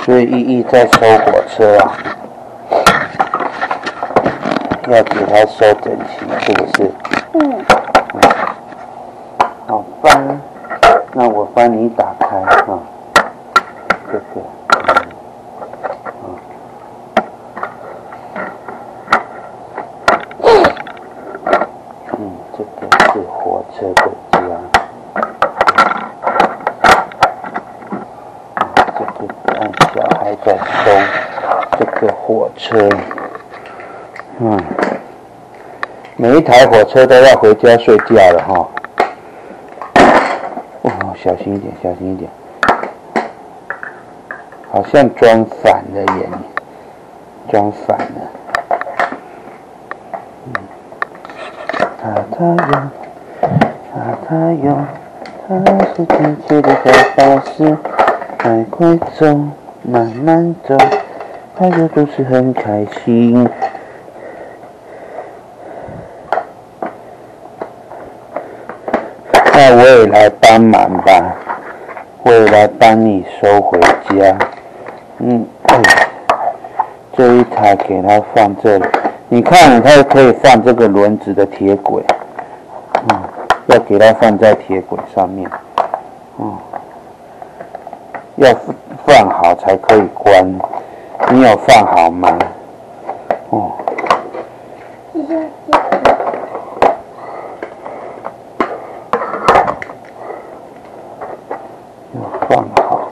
所以依依在收火车啊，要给它收整齐，是不是？好，翻，那我帮你打开啊，这个，这个是火车的家。按小孩在收这个火车，每一台火车都要回家睡觉了哈。哦，小心一点，小心一点，好像装反了耶，装反了。他用，他是亲切的小巴士。快快走，慢慢走，大家都是很开心。那我也来帮忙吧，我也来帮你收回家。这一台给它放这里，你看它可以放这个轮子的铁轨，要给它放在铁轨上面，要放好才可以关，你有放好吗？要放好，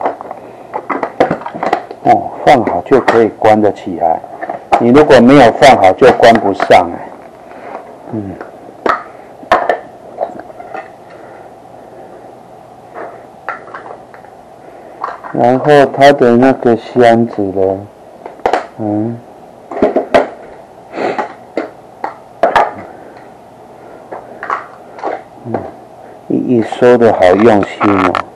放好就可以关得起来。你如果没有放好，就关不上来。然后它的那个箱子呢，一收的好用心哦。